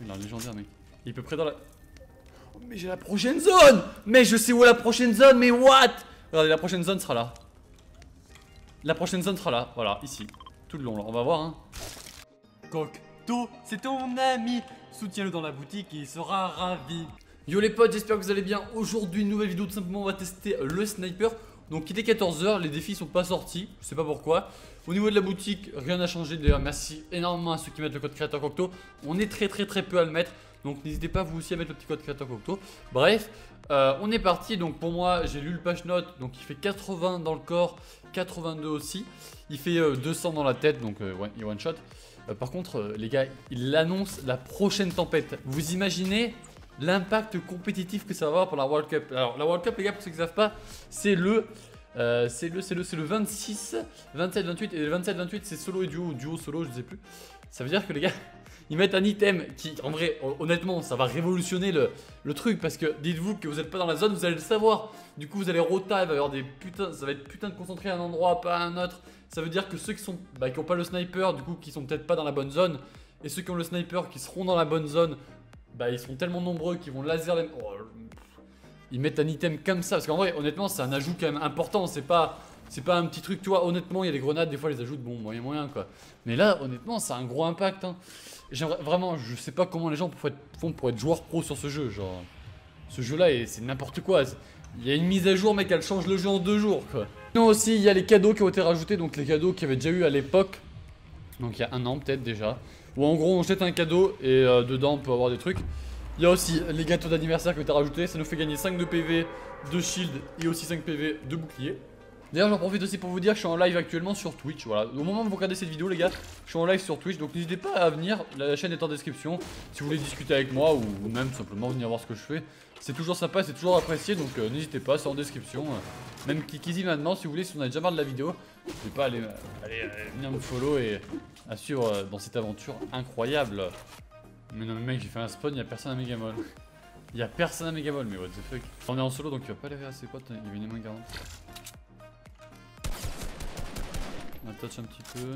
Il a un légendaire, mec. Il est peu près dans la... Oh, mais j'ai la prochaine zone. Mais je sais où est la prochaine zone, mais what? Regardez, la prochaine zone sera là. La prochaine zone sera là, voilà, ici. Tout le long, là, on va voir, hein. Cocteau, c'est ton ami. Soutiens-le dans la boutique et il sera ravi. Yo les potes, j'espère que vous allez bien. Aujourd'hui, une nouvelle vidéo, tout simplement, on va tester le sniper. Donc il était 14h, les défis sont pas sortis, je sais pas pourquoi. Au niveau de la boutique, rien n'a changé. D'ailleurs, merci énormément à ceux qui mettent le code créateur Cocteau. On est très peu à le mettre, donc n'hésitez pas vous aussi à mettre le petit code créateur Cocteau. Bref, on est parti. Donc pour moi, j'ai lu le patch note, donc il fait 80 dans le corps, 82 aussi. Il fait 200 dans la tête, donc il one shot. Par contre, les gars, il annonce la prochaine tempête. Vous imaginez l'impact compétitif que ça va avoir pour la World Cup. Alors la World Cup, les gars, pour ceux qui ne savent pas, c'est le 26, 27, 28 et le 27, 28 c'est solo et duo solo, je sais plus. Ça veut dire que les gars, ils mettent un item qui, en vrai, honnêtement, ça va révolutionner le truc, parce que dites-vous que vous n'êtes pas dans la zone, vous allez le savoir. Du coup, vous allez rota, il va y avoir des putains, ça va être putain de concentré à un endroit, pas à un autre. Ça veut dire que ceux qui sont, qui ont pas le sniper, du coup, qui sont peut-être pas dans la bonne zone, et ceux qui ont le sniper, qui seront dans la bonne zone, ils sont tellement nombreux qu'ils vont laser les... Oh, ils mettent un item comme ça, parce qu'en vrai, honnêtement, c'est un ajout quand même important, c'est pas un petit truc, tu vois. Honnêtement, il y a des grenades, des fois, les ajoutent, bon, moyen, quoi. Mais là, honnêtement, ça a un gros impact, hein. Vraiment, je sais pas comment les gens font pour être joueurs pro sur ce jeu, genre... Ce jeu-là, c'est n'importe quoi. Il y a une mise à jour, mec, elle change le jeu en 2 jours, quoi. Sinon aussi, il y a les cadeaux qui ont été rajoutés, donc les cadeaux qu'il y avait déjà eu à l'époque. Donc il y a un an, peut-être, déjà. Où en gros, on jette un cadeau, et dedans, on peut avoir des trucs. Il y a aussi les gâteaux d'anniversaire qui ont été rajoutés, ça nous fait gagner 5 de PV, de shield et aussi 5 PV de bouclier. D'ailleurs, j'en profite aussi pour vous dire que je suis en live actuellement sur Twitch, voilà. Au moment où vous regardez cette vidéo, les gars, je suis en live sur Twitch, donc n'hésitez pas à venir, la chaîne est en description, si vous voulez discuter avec moi ou même simplement venir voir ce que je fais. C'est toujours sympa, c'est toujours apprécié, donc n'hésitez pas, c'est en description. Même Kikisi maintenant, si vous voulez, si on a déjà marre de la vidéo, n'hésitez pas à aller venir me follow et à suivre dans cette aventure incroyable. Mais non mais mec, j'ai fait un spawn, y'a personne à Megamol. Y'a personne à Megamol, mais what the fuck. On est en solo donc il va pas aller à ses potes, il y avait une moins 40. On va touch un petit peu.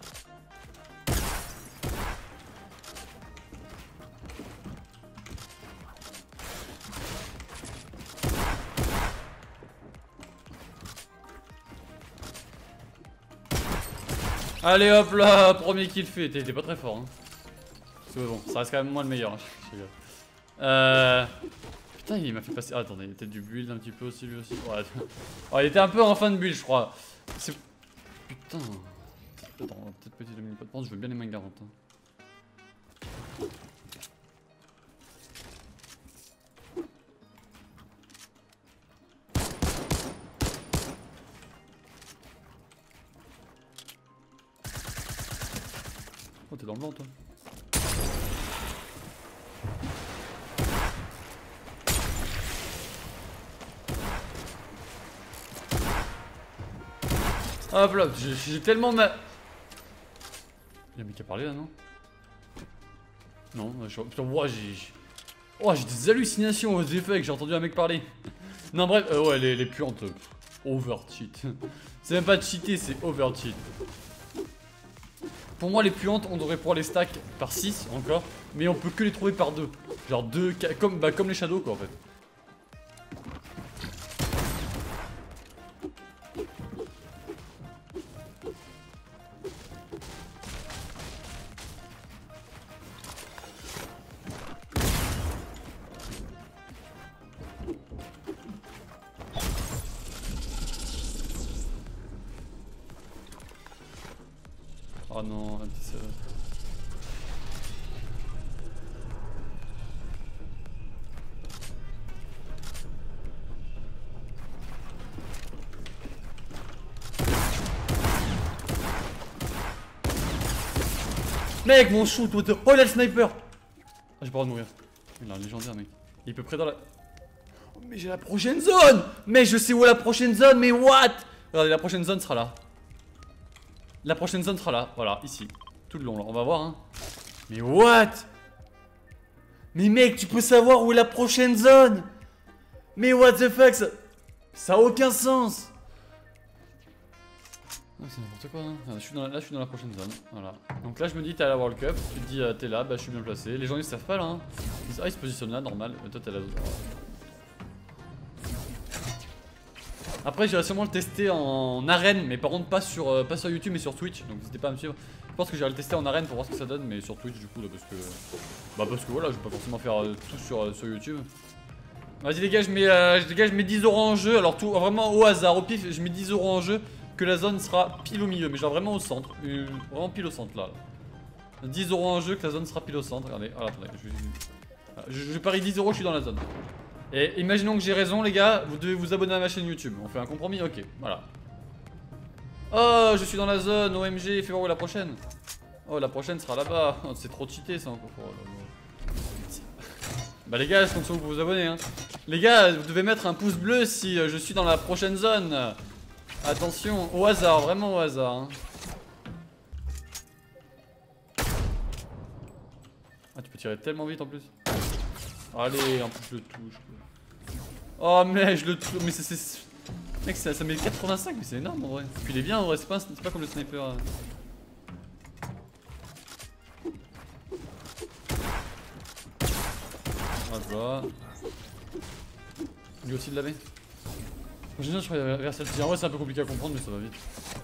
Allez hop là, premier kill fait, t'es pas très fort, hein. C'est bon, ça reste quand même moi le meilleur, hein. Putain, il m'a fait passer... Ah, attendez, il y a peut-être du build un petit peu aussi, lui aussi. Ouais. Oh, il était un peu en fin de build, je crois. C'est... Putain. Attends, on va peut-être petit le mini pot. Je veux bien les mains 40. Hein. Oh, t'es dans le blanc, toi. Hop là, j'ai tellement mal. Y'a un mec qui a parlé là, non? Non, putain, j'ai des hallucinations aux effets que j'ai entendu un mec parler. Non, bref, ouais, les puantes. Overcheat. C'est même pas cheaté, c'est overcheat. Pour moi, les puantes, on devrait pouvoir les stack par 6 encore, mais on peut que les trouver par 2. Genre 2, comme les shadows, quoi, en fait. Oh non, anti-serve. Mec, mon shoot, what the... Oh, il a le sniper. Ah, j'ai pas le droit de mourir. Il a un légendaire, mec. Il est peu près dans la... Oh, mais j'ai la prochaine zone. Mais je sais où est la prochaine zone, mais what? Regardez, la prochaine zone sera là. La prochaine zone sera là, voilà, ici. Tout le long, là, on va voir, hein. Mais what? Mais mec, tu peux savoir où est la prochaine zone? Mais what the fuck, ça a aucun sens. c'est n'importe quoi, hein. Là, je suis dans la prochaine zone. Voilà. Donc là, je me dis, t'es à la World Cup. Tu te dis, t'es là, bah je suis bien placé. Les gens ils savent pas là. Hein. Ils disent, ah, ils se positionnent là, normal. Mais toi, t'es là. Après, j'irai sûrement le tester en arène, mais par contre, pas sur YouTube, mais sur Twitch. Donc, n'hésitez pas à me suivre. Je pense que j'irai le tester en arène pour voir ce que ça donne, mais sur Twitch, du coup, là, parce que. Bah, parce que voilà, je vais pas forcément faire tout sur YouTube. Vas-y, les gars, je mets 10 € en jeu. Alors, tout vraiment au hasard, au pif, je mets 10 € en jeu. Que la zone sera pile au milieu, mais genre vraiment au centre. Vraiment pile au centre là. 10 € en jeu, que la zone sera pile au centre. Regardez, voilà, attendez, je parie 10 €, je suis dans la zone. Et imaginons que j'ai raison, les gars, vous devez vous abonner à ma chaîne YouTube. On fait un compromis, ok, voilà. Oh, je suis dans la zone, OMG, fais voir où est la prochaine. Oh, la prochaine sera là-bas. Oh, c'est trop cheaté ça encore. Oh, bah les gars, je compte sur vous pour vous abonner. Hein. Les gars, vous devez mettre un pouce bleu si je suis dans la prochaine zone. Attention, au hasard, vraiment au hasard. Hein. Ah, tu peux tirer tellement vite en plus. Allez, en plus je le touche. Oh, mais je le touche. Mais c'est. Mec, ça met 85, mais c'est énorme en vrai. Puis il est bien en vrai, c'est pas comme le sniper. Voilà. Lui aussi de l'avait. En général, je crois vers celle-ci. En vrai, c'est un peu compliqué à comprendre, mais ça va vite.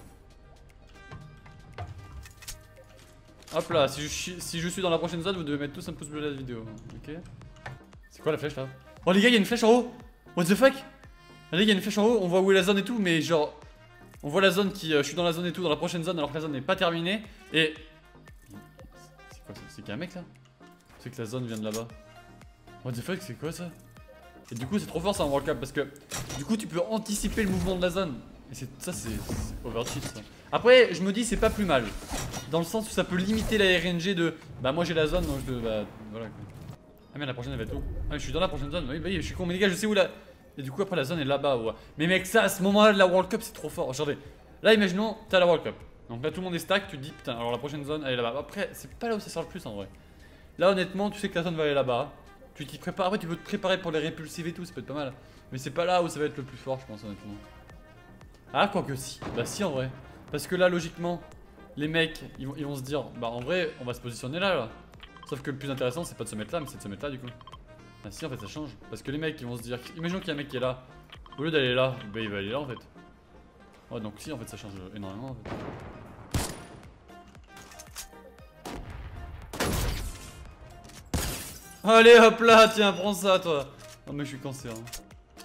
Hop là, si je suis dans la prochaine zone, vous devez mettre tous un pouce bleu à la vidéo. Ok. C'est quoi la flèche là? Oh les gars, il y a une flèche en haut. What the fuck? Les gars, il y a une flèche en haut, on voit où est la zone et tout, mais genre. On voit la zone qui. Je suis dans la zone et tout, dans la prochaine zone, alors que la zone n'est pas terminée. Et. C'est quoi ça? C'est qu'il y a un mec là? C'est que la zone vient de là-bas. What the fuck, c'est quoi ça? Et du coup, c'est trop fort ça en World Cup parce que. Du coup, tu peux anticiper le mouvement de la zone. Et ça, c'est overcheat ça. Après, je me dis, c'est pas plus mal. Dans le sens où ça peut limiter la RNG de. Bah, moi j'ai la zone, donc je. Bah, voilà quoi. Ah, mais la prochaine elle va être où? Ah, je suis dans la prochaine zone. Oui, bah, je suis con, mais les gars, je sais où la. Et du coup, après, la zone est là-bas. Ouais. Mais mec, ça, à ce moment-là de la World Cup, c'est trop fort. Regardez. Là, imaginons, t'es à la World Cup. Donc là, tout le monde est stack. Tu te dis, putain, alors la prochaine zone, elle est là-bas. Après, c'est pas là où ça sert le plus en vrai. Là, honnêtement, tu sais que la zone va aller là-bas. Tu t'y prépares. Après, tu peux te préparer pour les répulsives et tout. Ça peut être pas mal. Mais c'est pas là où ça va être le plus fort, je pense, honnêtement. Ah, quoique si. Bah, si, en vrai. Parce que là, logiquement, les mecs, ils vont se dire, bah, en vrai, on va se positionner là. Sauf que le plus intéressant, c'est pas de se mettre là, mais c'est de se mettre là, du coup. Ah, si, en fait, ça change. Parce que les mecs, ils vont se dire, imaginons qu'il y a un mec qui est là. Au lieu d'aller là, bah, il va aller là, en fait. Ouais, donc si, en fait, ça change énormément, en fait. Allez, hop là, tiens, prends ça, toi. Oh, mais je suis cancer. Hein.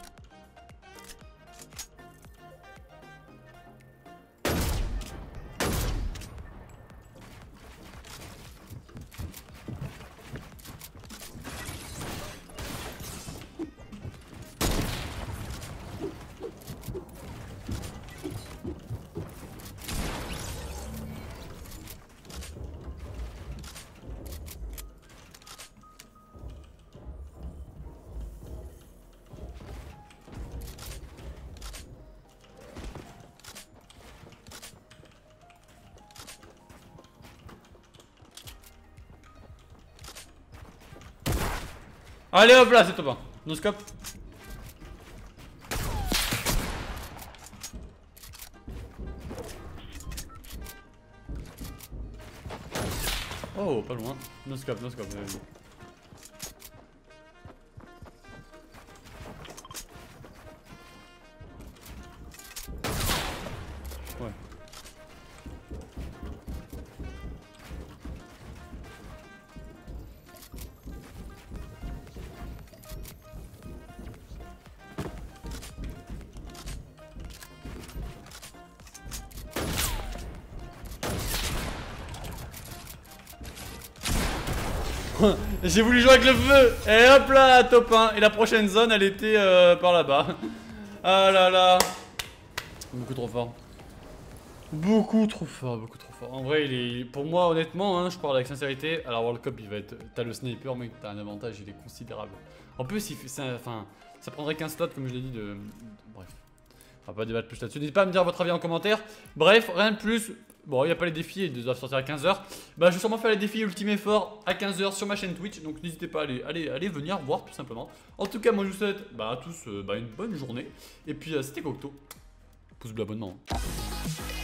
Allez hop là, c'est top 1. No scope. Oh, pas loin. No scope, no scope. Ouais. J'ai voulu jouer avec le feu. Et hop là, top 1. Et la prochaine zone, elle était par là-bas. Ah là là. Beaucoup trop fort. Beaucoup trop fort, beaucoup trop fort. En vrai, pour moi, honnêtement, hein, je parle avec sincérité. Alors, World Cup, il va être. T'as le sniper, mec, t'as un avantage, il est considérable. En plus, ça prendrait 15 slots, comme je l'ai dit, bref. On va pas débattre plus là-dessus. N'hésitez pas à me dire votre avis en commentaire. Bref, rien de plus. Bon, il n'y a pas les défis, ils doivent sortir à 15h. Bah, je vais sûrement faire les défis Ultimate Effort à 15h sur ma chaîne Twitch. Donc, n'hésitez pas à aller venir voir tout simplement. En tout cas, moi, je vous souhaite à tous une bonne journée. Et puis, c'était Cocteau. Pouce bleu, abonnement.